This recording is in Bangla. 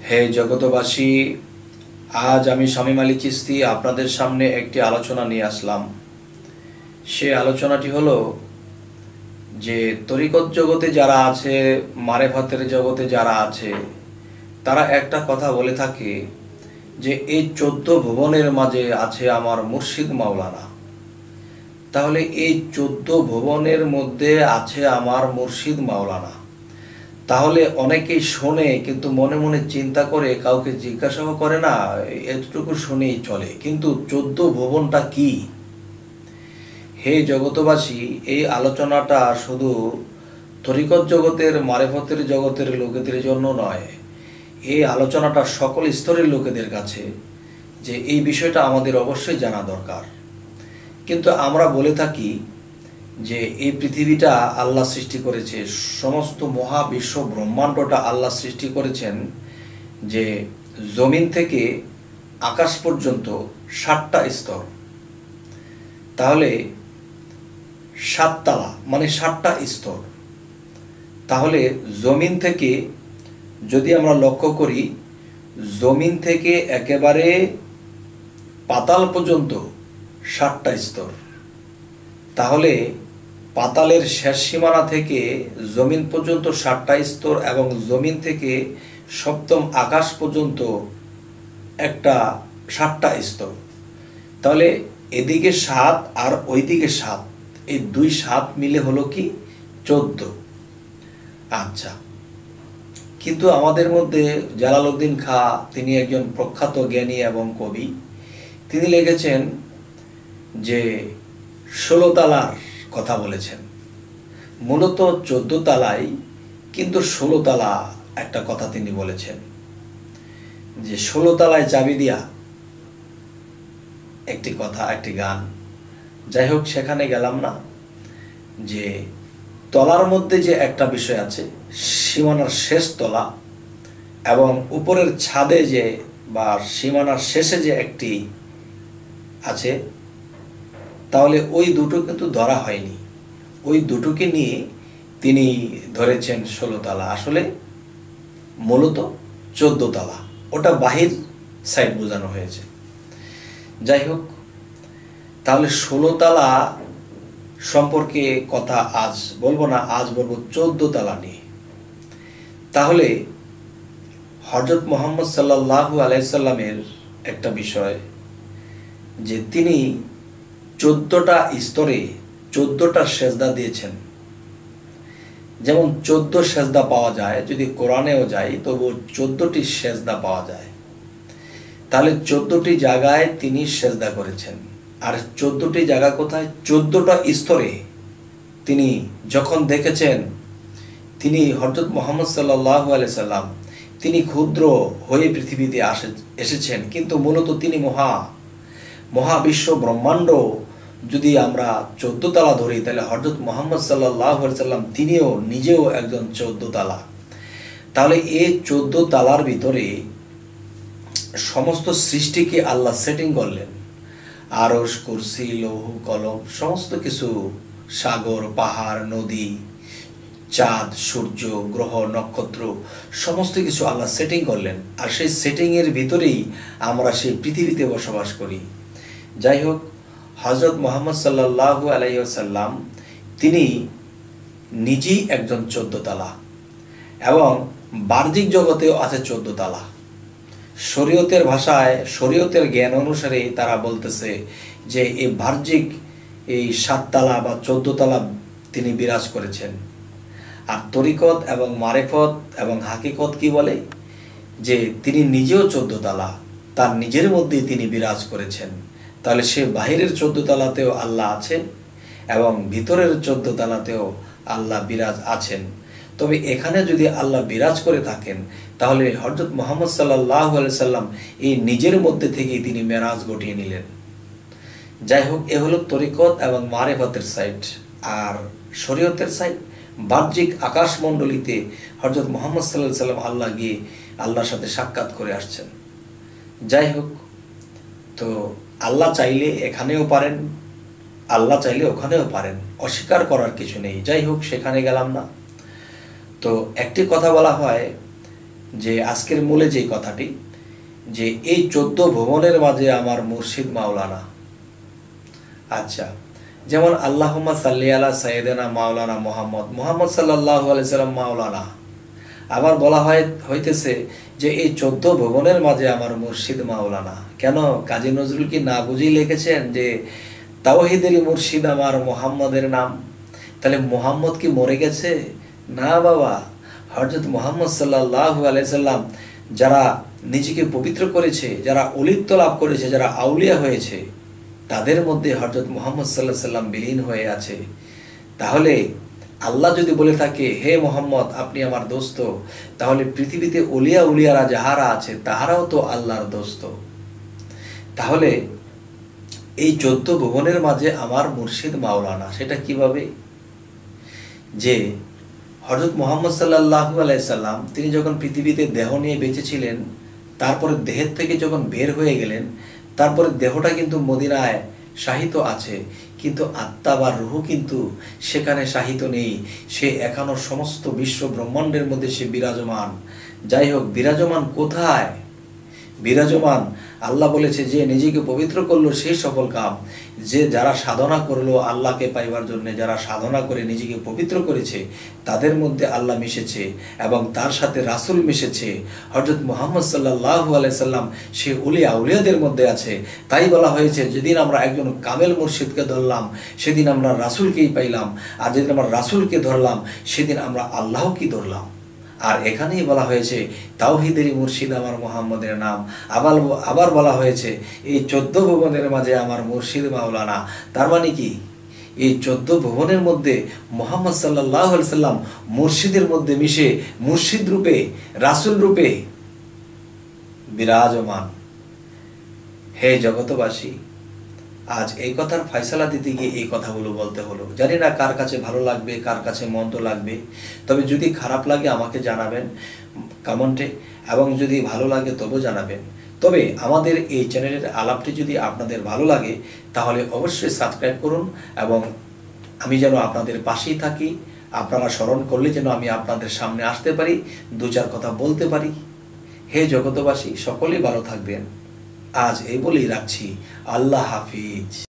হে জগতবাসী, আজ আমি শামীম আলী চিশতি আপনাদের সামনে একটি আলোচনা নিয়ে আসলাম। সে আলোচনাটি হলো যে তরিকত জগতে যারা আছে, মারেফাতের জগতে যারা আছে, তারা একটা কথা বলে থাকে যে এই 14 ভুবনের মাঝে আছে আমার মুর্শিদ মাওলানা। তাহলে এই 14 ভুবনের মধ্যে আছে আমার মুর্শিদ মাওলানা। তাহলে অনেকেই শোনে কিন্তু মনে মনে চিন্তা করে, কাউকে জিজ্ঞাসাও করে না, এতটুকু শুনেই চলে। কিন্তু 14 ভুবনটা কি? হে জগতবাসী, এই আলোচনাটা শুধু তরিকত জগতের, মারেফতের জগতের লোকেদের জন্য নয়, এই আলোচনাটা সকল স্তরের লোকেদের কাছে, যে এই বিষয়টা আমাদের অবশ্যই জানা দরকার। কিন্তু আমরা বলে থাকি যে এই পৃথিবীটা আল্লাহ সৃষ্টি করেছে, সমস্ত মহাবিশ্ব ব্রহ্মাণ্ডটা আল্লাহ সৃষ্টি করেছেন, যে জমিন থেকে আকাশ পর্যন্ত 7টা স্তর। তাহলে 7 তালা মানে 7টা স্তর। তাহলে জমিন থেকে যদি আমরা লক্ষ্য করি, জমিন থেকে একেবারে পাতাল পর্যন্ত 7টা স্তর। তাহলে পাতালের শেষ সীমানা থেকে জমিন পর্যন্ত 7টা স্তর, এবং জমিন থেকে সপ্তম আকাশ পর্যন্ত একটা 7টা স্তর। তাহলে এদিকে 7 আর ওইদিকে 7, এই 2 7 মিলে হলো কি 14। আচ্ছা, কিন্তু আমাদের মধ্যে জালালউদ্দিন খাঁ, তিনি একজন প্রখ্যাত জ্ঞানী এবং কবি, তিনি লিখেছেন যে 16 তালার কথা বলেছেন। মূলত 14 তালাই, কিন্তু 16 তালা একটা কথা তিনি বলেছেন, যে 16 তালায় চাবি দিয়া একটি কথা, একটি গান। যাই হোক, সেখানে গেলাম না। যে তলার মধ্যে যে একটা বিষয় আছে, সীমানার শেষ তলা, এবং উপরের ছাদে যে বা সীমানার শেষে যে একটি আছে, তাহলে ওই দুটো কিন্তু ধরা হয়নি। ওই দুটোকে নিয়ে তিনি ধরেছেন 16 তালা। আসলে মূলত 14 তালা, ওটা বাহির সাইড বোঝানো হয়েছে। যাই হোক, তাহলে 16 তালা সম্পর্কে কথা আজ বলবো না, আজ বলবো 14 তালা নিয়ে। তাহলে হযরত মুহাম্মদ সাল্লাল্লাহু আলাইহি সাল্লামের একটা বিষয়, যে তিনি 14টা স্তরে 14টা সেজদা দিয়েছেন। যেমন 14 সেজদা পাওয়া যায়, যদি কোরআনেও যায় তবু 14টি সেজদা পাওয়া যায়। তাহলে 14টি জায়গায় তিনি সেজদা করেছেন। আর 14টি জায়গা কোথায়? 14টা স্তরে। তিনি যখন দেখেছেন, তিনি হযরত মুহাম্মদ সাল্লাল্লাহু আলাইহি সাল্লাম, তিনি ক্ষুদ্র হয়ে পৃথিবীতে এসেছেন, কিন্তু মূলত তিনি মহাবিশ্ব ব্রহ্মাণ্ড যদি আমরা 14 তালা ধরি, তাহলে হযরত মুহাম্মদ সাল্লাল্লাহু আলাইহি সাল্লাম তিনিও নিজেও একজন 14 তালা। তাহলে এই 14 তালার ভিতরে সমস্ত সৃষ্টিকে আল্লাহ সেটিং করলেন। আরশ, কুরসি, লৌহ, কলম, সমস্ত কিছু, সাগর, পাহাড়, নদী, চাঁদ, সূর্য, গ্রহ, নক্ষত্র, সমস্ত কিছু আল্লাহ সেটিং করলেন। আর সেই সেটিংয়ের ভিতরেই আমরা সেই পৃথিবীতে বসবাস করি। যাই হোক, হযরত মুহাম্মদ সাল্লাল্লাহু আলাইহি ওয়াসাল্লাম তিনি নিজেই একজন 14 তালা, এবং বাহ্যিক জগতেও আছে 14 তালা। শরীয়তের ভাষায়, শরীয়তের জ্ঞান অনুসারে তারা বলতেছে যে এই বাহ্যিক এই 7 তালা বা 14 তালা তিনি বিরাজ করেছেন। আর তরিকত এবং মারেফত এবং হাকিকত কি বলে? যে তিনি নিজেও 14 তালা, তার নিজের মধ্যেই তিনি বিরাজ করেছেন। তাহলে সে বাহিরের 14 তালাতেও আল্লাহ আছেন, এবং ভিতরের 14 তালাতেও আল্লাহ বিরাজ আছেন। তবে এখানে যদি আল্লাহ বিরাজ করে থাকেন, তাহলে হযরত মুহাম্মদ সাল্লাল্লাহু আলাইহি সাল্লাম এই নিজের মধ্যে থেকেই তিনি মেরাজ ঘটিয়ে নিলেন। যাই হোক, এ হলো তরিকত এবং মারেফতের সাইড। আর শরীয়তের সাইড, বাহ্যিক আকাশমণ্ডলীতে হযরত মুহাম্মদ সাল্লাল্লাহু আলাইহি সাল্লাম আল্লাহ গিয়ে আল্লাহর সাথে সাক্ষাৎ করে আসছেন। যাই হোক, তো আল্লাহ চাইলে এখানেও পারেন, আল্লাহ চাইলে ওখানেও পারেন, অস্বীকার করার কিছু নেই। যাই হোক, সেখানে গেলাম না। তো একটি কথা বলা হয় যে আজকের মূলে যে কথাটি, যে এই 14 ভুবনের মাঝে আমার মুর্শিদ মাওলানা। আচ্ছা, যেমন আল্লাহুম্মা সাল্লি আলা সাইয়্যিদিনা মাওলানা মুহাম্মদ সাল্লাল্লাহু আলাইহি সাল্লাম মাওলানা। আবার বলা হইতেছে যে এই 14 ভুবনের মাঝে আমার মুর্শিদ মাওলানা। কেন? কাজী নজরুল কি না বুঝেই লিখেছেন যে তাওহীদেরই মুর্শিদ আমার মুহাম্মদের নাম? তাহলে মুহাম্মদ কি মরে গেছে? না বাবা, হযরত মুহাম্মদ সাল্লাল্লাহু আলাইহি সাল্লাম যারা নিজেকে পবিত্র করেছে, যারা অলিত্ব লাভ করেছে, যারা আউলিয়া হয়েছে, তাদের মধ্যে হযরত মুহাম্মদ সাল্লাল্লাহু আলাইহি সাল্লাম বিলীন হয়ে আছে। তাহলে আল্লাহ যদি বলে থাকে হে মোহাম্মদ আপনি আমার দোস্ত, তাহলে পৃথিবীতে উলিয়ারা যাহারা আছে তাহারাও তো আল্লাহর দোস্ত। তাহলে এই 14 ভুবনের মাঝে আমার মুর্শিদ মাওলানা, সেটা কিভাবে? যে হযরত মুহাম্মদ সাল্লাল্লাহু আলাইহি সাল্লাম তিনি যখন পৃথিবীতে দেহ নিয়ে বেঁচে ছিলেন, তারপরে দেহের থেকে যখন বের হয়ে গেলেন, তারপরে দেহটা কিন্তু মদিনায় শাহিত আছে, কিন্তু আত্মা বা রূহ কিন্তু সেখানে শাহিত নেই। সে এখনো সমস্ত বিশ্ব ব্রহ্মাণ্ডের মধ্যে সে বিরাজমান। যাই হোক, বিরাজমান কোথায়? বিরাজমান আল্লাহ বলেছে যে নিজেকে পবিত্র করলো সেই সফল কাম। যে যারা সাধনা করলো আল্লাহকে পাইবার জন্য, যারা সাধনা করে নিজেকে পবিত্র করেছে, তাদের মধ্যে আল্লাহ মিশেছে এবং তার সাথে রাসূল মিশেছে। হযরত মুহাম্মদ সাল্লাল্লাহু আলাইহি সাল্লাম সে আউলিয়াদের মধ্যে আছে। তাই বলা হয়েছে যেদিন আমরা একজন কামেল মুর্শিদকে ধরলাম সেদিন আমরা রাসূলকেই পাইলাম, আর যেদিন আমরা রাসূলকে ধরলাম সেদিন আমরা আল্লাহকেই ধরলাম। আর এখানেই বলা হয়েছে তাওহীদেরই মুর্শিদ আমার মুহাম্মদের নাম। আবার বলা হয়েছে এই 14 ভুবনের মাঝে আমার মুর্শিদ মাওলানা। তার মানে কি? এই 14 ভুবনের মধ্যে মুহাম্মদ সাল্লাল্লাহু আলাইহি সাল্লাম মুর্শিদের মধ্যে মিশে মুর্শিদ রূপে, রাসূল রূপে বিরাজমান। হে জগতবাসী, আজ এই কথার ফয়সালা দিতে গিয়ে এই কথাগুলো বলতে হলো। জানি না কার কাছে ভালো লাগবে, কার কাছে মন্দ লাগবে। তবে যদি খারাপ লাগে আমাকে জানাবেন কমেন্টে, এবং যদি ভালো লাগে তবেও জানাবেন। তবে আমাদের এই চ্যানেলের আলাপটি যদি আপনাদের ভালো লাগে তাহলে অবশ্যই সাবস্ক্রাইব করুন, এবং আমি যেন আপনাদের পাশেই থাকি। আপনারা স্মরণ করলে যেন আমি আপনাদের সামনে আসতে পারি, 2-4 কথা বলতে পারি। হে জগতবাসী, সকলেই ভালো থাকবেন। আজ এই বলেই রাখছি। আল্লাহ হাফিজ।